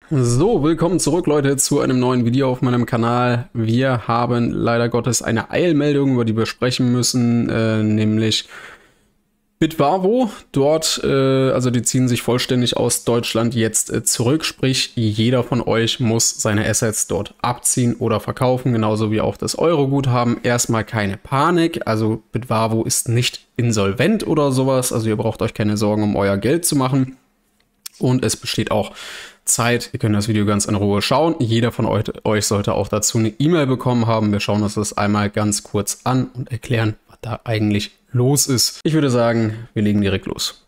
So, willkommen zurück, Leute, zu einem neuen Video auf meinem Kanal. Wir haben leider Gottes eine Eilmeldung, über die wir sprechen müssen, nämlich Bitvarvo. Dort, also die ziehen sich vollständig aus Deutschland jetzt zurück, sprich jeder von euch muss seine Assets dort abziehen oder verkaufen, genauso wie auch das Euro-Guthaben. Erstmal keine Panik, also Bitvarvo ist nicht insolvent oder sowas, also ihr braucht euch keine Sorgen um euer Geld zu machen. Und es besteht auch Zeit. Ihr könnt das Video ganz in Ruhe schauen. Jeder von euch sollte auch dazu eine E-Mail bekommen haben. Wir schauen uns das einmal ganz kurz an und erklären, was da eigentlich los ist. Ich würde sagen, wir legen direkt los.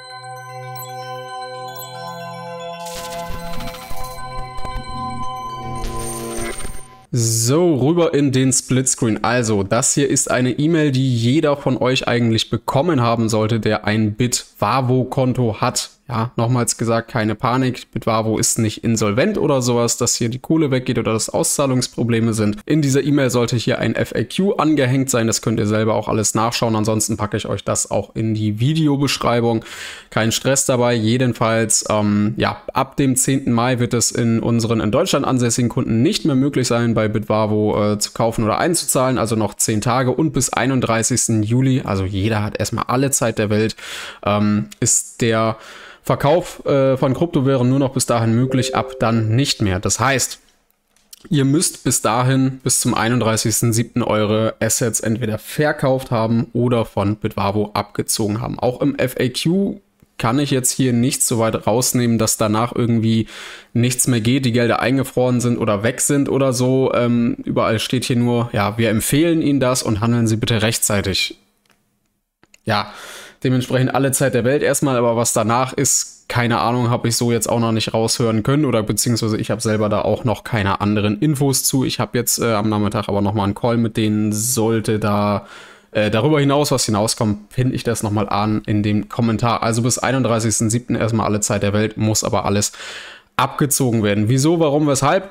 So, rüber in den Splitscreen. Also, das hier ist eine E-Mail, die jeder von euch eigentlich bekommen haben sollte, der ein Bitvarvo-Konto hat. Ja, nochmals gesagt, keine Panik. Bitvarvo ist nicht insolvent oder sowas, dass hier die Kohle weggeht oder dass Auszahlungsprobleme sind. In dieser E-Mail sollte hier ein FAQ angehängt sein. Das könnt ihr selber auch alles nachschauen. Ansonsten packe ich euch das auch in die Videobeschreibung. Kein Stress dabei. Jedenfalls, ja, ab dem 10. Mai wird es in unseren in Deutschland ansässigen Kunden nicht mehr möglich sein, bei Bitvarvo zu kaufen oder einzuzahlen. Also noch 10 Tage und bis 31. Juli, also jeder hat erstmal alle Zeit der Welt, ist der Verkauf von Kryptowährungen nur noch bis dahin möglich, ab dann nicht mehr. Das heißt, ihr müsst bis dahin, bis zum 31.07. eure Assets entweder verkauft haben oder von Bitvarvo abgezogen haben. Auch im FAQ kann ich jetzt hier nicht so weit rausnehmen, dass danach irgendwie nichts mehr geht, die Gelder eingefroren sind oder weg sind oder so. Überall steht hier nur, ja, wir empfehlen Ihnen das und handeln Sie bitte rechtzeitig. Ja, dementsprechend alle Zeit der Welt erstmal, aber was danach ist, keine Ahnung, habe ich so jetzt auch noch nicht raushören können oder beziehungsweise ich habe selber da auch noch keine anderen Infos zu. Ich habe jetzt am Nachmittag aber nochmal einen Call mit denen, sollte da darüber hinaus was hinauskommt, finde ich das nochmal an in dem Kommentar. Also bis 31.07. erstmal alle Zeit der Welt, muss aber alles abgezogen werden. Wieso, warum, weshalb?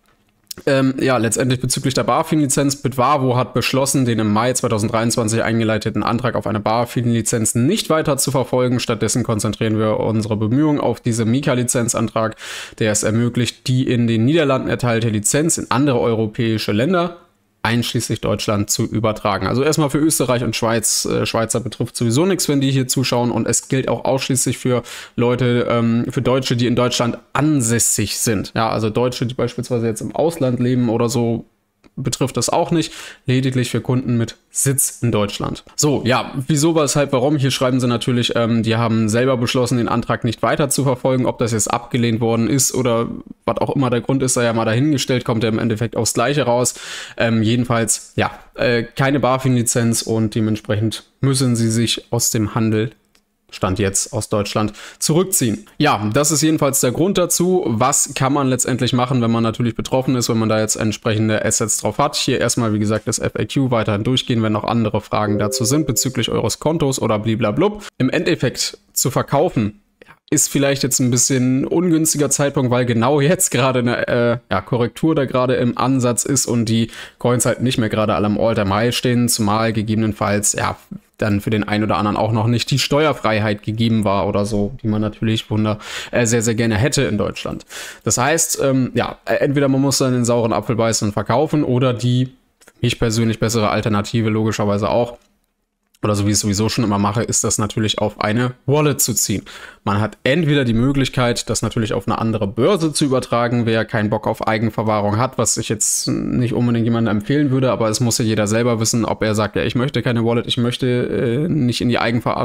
Ja, letztendlich bezüglich der BaFin-Lizenz. Bitvarvo hat beschlossen, den im Mai 2023 eingeleiteten Antrag auf eine BaFin-Lizenz nicht weiter zu verfolgen. Stattdessen konzentrieren wir unsere Bemühungen auf diese Mika-Lizenzantrag, der es ermöglicht, die in den Niederlanden erteilte Lizenz in andere europäische Länder, einschließlich Deutschland, zu übertragen. Also erstmal für Österreich und Schweiz. Schweizer betrifft sowieso nichts, wenn die hier zuschauen. Und es gilt auch ausschließlich für Leute, für Deutsche, die in Deutschland ansässig sind. Ja, also Deutsche, die beispielsweise jetzt im Ausland leben oder so, betrifft das auch nicht. Lediglich für Kunden mit Sitz in Deutschland. So, ja, wieso, weshalb, warum? Hier schreiben sie natürlich, die haben selber beschlossen, den Antrag nicht weiter zu verfolgen. Ob das jetzt abgelehnt worden ist oder was auch immer der Grund ist, sei ja mal dahingestellt, kommt ja im Endeffekt aufs Gleiche raus. Jedenfalls, ja, keine BaFin-Lizenz und dementsprechend müssen sie sich aus dem Handel, Stand jetzt, aus Deutschland zurückziehen. Ja, das ist jedenfalls der Grund dazu. Was kann man letztendlich machen, wenn man natürlich betroffen ist, wenn man da jetzt entsprechende Assets drauf hat? Hier erstmal, wie gesagt, das FAQ weiterhin durchgehen, wenn noch andere Fragen dazu sind bezüglich eures Kontos oder bliblablub. Im Endeffekt zu verkaufen ist vielleicht jetzt ein bisschen ungünstiger Zeitpunkt, weil genau jetzt gerade eine Korrektur da gerade im Ansatz ist und die Coins halt nicht mehr gerade alle am All-Time-High stehen, zumal gegebenenfalls, ja, dann für den einen oder anderen auch noch nicht die Steuerfreiheit gegeben war oder so, die man natürlich sehr, sehr gerne hätte in Deutschland. Das heißt, ja, entweder man muss dann den sauren Apfel beißen und verkaufen oder die, für mich persönlich bessere Alternative logischerweise auch, oder so wie ich es sowieso schon immer mache, ist das natürlich auf eine Wallet zu ziehen. Man hat entweder die Möglichkeit, das natürlich auf eine andere Börse zu übertragen, wer keinen Bock auf Eigenverwahrung hat, was ich jetzt nicht unbedingt jemandem empfehlen würde, aber es muss ja jeder selber wissen, ob er sagt, ja, ich möchte keine Wallet, ich möchte nicht in die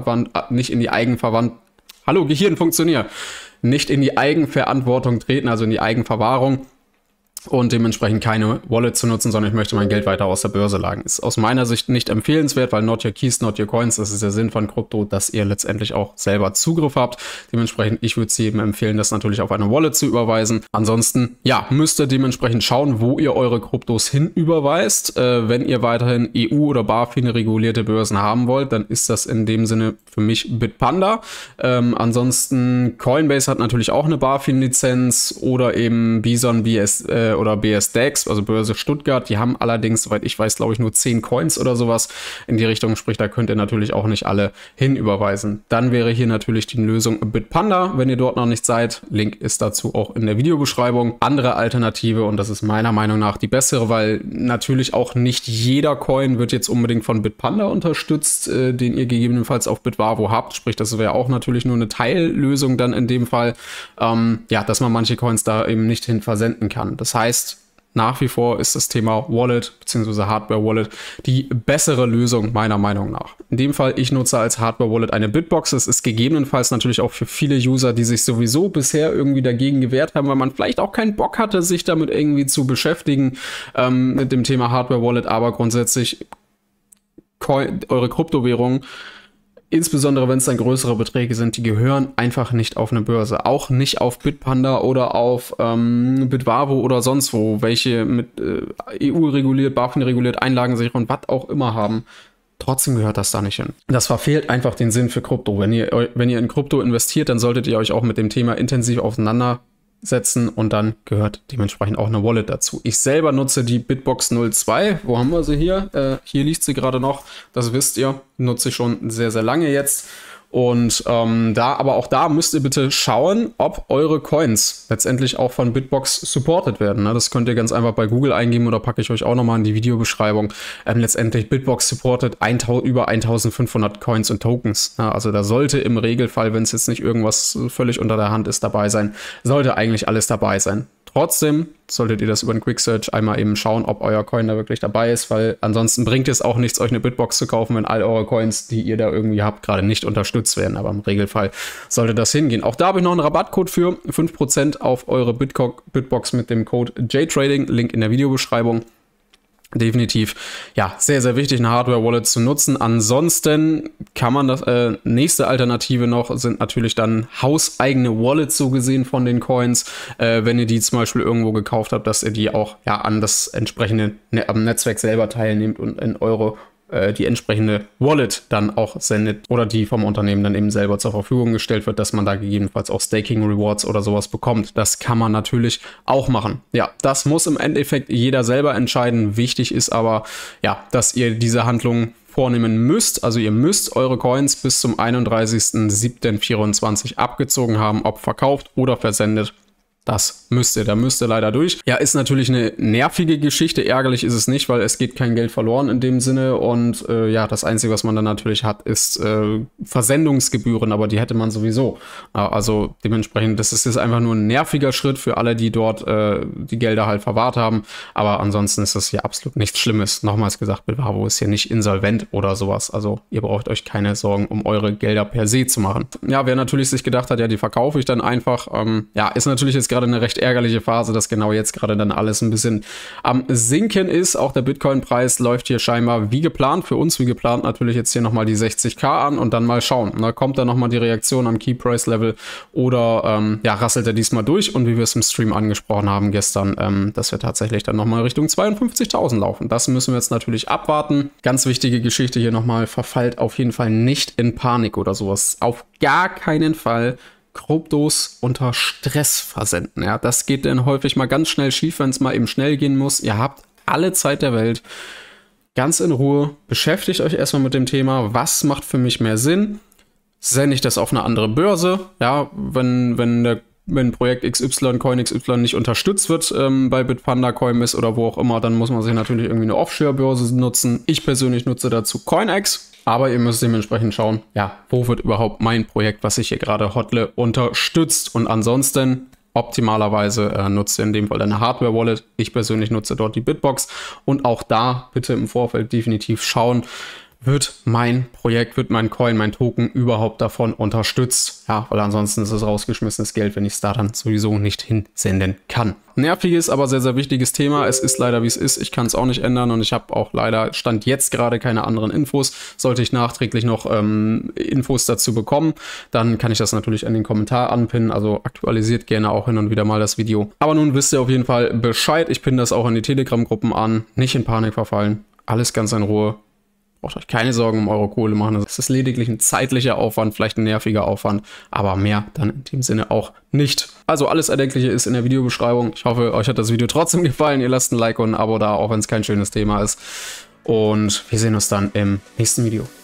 Hallo, Gehirn funktioniert, nicht in die Eigenverantwortung treten, also in die Eigenverwahrung. Und dementsprechend keine Wallet zu nutzen, sondern ich möchte mein Geld weiter aus der Börse lagen. Ist aus meiner Sicht nicht empfehlenswert, weil not your keys, not your coins, das ist der Sinn von Krypto, dass ihr letztendlich auch selber Zugriff habt. Dementsprechend, ich würde es jedem empfehlen, das natürlich auf eine Wallet zu überweisen. Ansonsten, ja, müsst ihr dementsprechend schauen, wo ihr eure Kryptos hin überweist. Wenn ihr weiterhin EU- oder BaFin regulierte Börsen haben wollt, dann ist das in dem Sinne für mich Bitpanda. Ansonsten Coinbase hat natürlich auch eine BaFin-Lizenz oder eben Bison oder BSDEX, also Börse Stuttgart. Die haben allerdings, soweit ich weiß, glaube ich, nur 10 Coins oder sowas in die Richtung. Sprich, da könnt ihr natürlich auch nicht alle hinüberweisen. Dann wäre hier natürlich die Lösung Bitpanda, wenn ihr dort noch nicht seid. Link ist dazu auch in der Videobeschreibung. Andere Alternative, und das ist meiner Meinung nach die bessere, weil natürlich auch nicht jeder Coin wird jetzt unbedingt von Bitpanda unterstützt, den ihr gegebenenfalls auf Bitwavo habt, sprich, das wäre auch natürlich nur eine Teillösung dann in dem Fall, ja, dass man manche Coins da eben nicht hin versenden kann. Das heißt, nach wie vor ist das Thema Wallet bzw. Hardware-Wallet die bessere Lösung meiner Meinung nach. In dem Fall, ich nutze als Hardware-Wallet eine Bitbox. Es ist gegebenenfalls natürlich auch für viele User, die sich sowieso bisher irgendwie dagegen gewehrt haben, weil man vielleicht auch keinen Bock hatte, sich damit irgendwie zu beschäftigen mit dem Thema Hardware-Wallet, aber grundsätzlich eure Kryptowährungen, insbesondere wenn es dann größere Beträge sind, die gehören einfach nicht auf eine Börse. Auch nicht auf Bitpanda oder auf Bitwavo oder sonst wo, welche mit EU reguliert, BaFin reguliert, Einlagensicherung und was auch immer haben. Trotzdem gehört das da nicht hin. Das verfehlt einfach den Sinn für Krypto. Wenn ihr in Krypto investiert, dann solltet ihr euch auch mit dem Thema intensiv auseinandersetzen und dann gehört dementsprechend auch eine Wallet dazu. Ich selber nutze die Bitbox 02. Wo haben wir sie hier? Hier liegt sie gerade noch. Das wisst ihr. Nutze ich schon sehr, sehr lange jetzt. Und aber auch da müsst ihr bitte schauen, ob eure Coins letztendlich auch von Bitbox supported werden. Das könnt ihr ganz einfach bei Google eingeben oder packe ich euch auch nochmal in die Videobeschreibung. Letztendlich Bitbox supported über 1500 Coins und Tokens. Also da sollte im Regelfall, wenn es jetzt nicht irgendwas völlig unter der Hand ist, dabei sein, sollte eigentlich alles dabei sein. Trotzdem solltet ihr das über einen Quick Search einmal eben schauen, ob euer Coin da wirklich dabei ist, weil ansonsten bringt es auch nichts, euch eine Bitbox zu kaufen, wenn all eure Coins, die ihr da irgendwie habt, gerade nicht unterstützt werden. Aber im Regelfall sollte das hingehen. Auch da habe ich noch einen Rabattcode für 5% auf eure Bitbox mit dem Code JTrading. Link in der Videobeschreibung. Definitiv, ja, sehr, sehr wichtig, eine Hardware-Wallet zu nutzen. Ansonsten kann man das, nächste Alternative noch, sind natürlich dann hauseigene Wallets so gesehen von den Coins. Wenn ihr die zum Beispiel irgendwo gekauft habt, dass ihr die auch ja an das entsprechende am Netzwerk selber teilnehmt und in eure die entsprechende Wallet dann auch sendet oder die vom Unternehmen dann eben selber zur Verfügung gestellt wird, dass man da gegebenenfalls auch Staking Rewards oder sowas bekommt. Das kann man natürlich auch machen. Ja, das muss im Endeffekt jeder selber entscheiden. Wichtig ist aber, ja, dass ihr diese Handlung vornehmen müsst. Also ihr müsst eure Coins bis zum 31.07.24 abgezogen haben, ob verkauft oder versendet. Das da müsst ihr leider durch. Ja, ist natürlich eine nervige Geschichte. Ärgerlich ist es nicht, weil es geht kein Geld verloren in dem Sinne. Und ja, das Einzige, was man dann natürlich hat, ist Versendungsgebühren, aber die hätte man sowieso. Also dementsprechend, das ist jetzt einfach nur ein nerviger Schritt für alle, die dort die Gelder halt verwahrt haben. Aber ansonsten ist das hier absolut nichts Schlimmes. Nochmals gesagt, Bitwavo ist hier nicht insolvent oder sowas. Also ihr braucht euch keine Sorgen um eure Gelder per se zu machen. Ja, wer natürlich sich gedacht hat, ja, die verkaufe ich dann einfach. Ja, ist natürlich jetzt gerade eine recht ärgerliche Phase, dass genau jetzt gerade dann alles ein bisschen am Sinken ist. Auch der Bitcoin-Preis läuft hier scheinbar wie geplant, für uns wie geplant natürlich jetzt hier nochmal die 60.000 an und dann mal schauen. Da kommt dann nochmal die Reaktion am Key-Price-Level oder ja, rasselt er diesmal durch und wie wir es im Stream angesprochen haben gestern, dass wir tatsächlich dann nochmal Richtung 52.000 laufen. Das müssen wir jetzt natürlich abwarten. Ganz wichtige Geschichte hier nochmal, verfallt auf jeden Fall nicht in Panik oder sowas. Auf gar keinen Fall Kryptos unter Stress versenden. Ja, das geht dann häufig mal ganz schnell schief, wenn es mal eben schnell gehen muss. Ihr habt alle Zeit der Welt. Ganz in Ruhe. Beschäftigt euch erstmal mit dem Thema. Was macht für mich mehr Sinn? Sende ich das auf eine andere Börse? Ja, wenn Projekt XY, Coin XY nicht unterstützt wird bei Bitpanda, Coinbase oder wo auch immer, dann muss man sich natürlich irgendwie eine Offshore-Börse nutzen. Ich persönlich nutze dazu CoinEx. Aber ihr müsst dementsprechend schauen, ja, wo wird überhaupt mein Projekt, was ich hier gerade hodle, unterstützt. Und ansonsten optimalerweise nutzt ihr in dem Fall eine Hardware-Wallet. Ich persönlich nutze dort die Bitbox. Und auch da bitte im Vorfeld definitiv schauen, wird mein Projekt, wird mein Coin, mein Token überhaupt davon unterstützt? Ja, weil ansonsten ist es rausgeschmissenes Geld, wenn ich es da dann sowieso nicht hinsenden kann. Nerviges, aber sehr, sehr wichtiges Thema. Es ist leider, wie es ist. Ich kann es auch nicht ändern und ich habe auch leider Stand jetzt gerade keine anderen Infos. Sollte ich nachträglich noch Infos dazu bekommen, dann kann ich das natürlich in den Kommentar anpinnen. Also aktualisiert gerne auch hin und wieder mal das Video. Aber nun wisst ihr auf jeden Fall Bescheid. Ich pinne das auch in die Telegram-Gruppen an. Nicht in Panik verfallen. Alles ganz in Ruhe. braucht euch keine Sorgen um eure Kohle machen. Das ist lediglich ein zeitlicher Aufwand, vielleicht ein nerviger Aufwand, aber mehr dann in dem Sinne auch nicht. Also alles Erdenkliche ist in der Videobeschreibung. Ich hoffe, euch hat das Video trotzdem gefallen. Ihr lasst ein Like und ein Abo da, auch wenn es kein schönes Thema ist. Und wir sehen uns dann im nächsten Video.